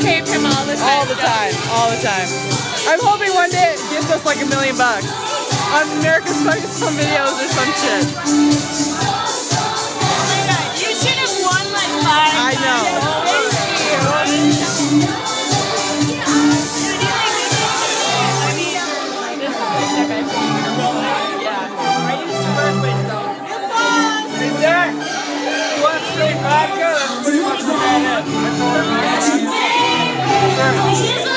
tape him all the time. All the time, all the time. I'm hoping one day it gets us like $1 million on America's Funniest Home Videos or some shit. Oh my god, you should have won like 5 I know. Vodka, that's pretty much the bad end.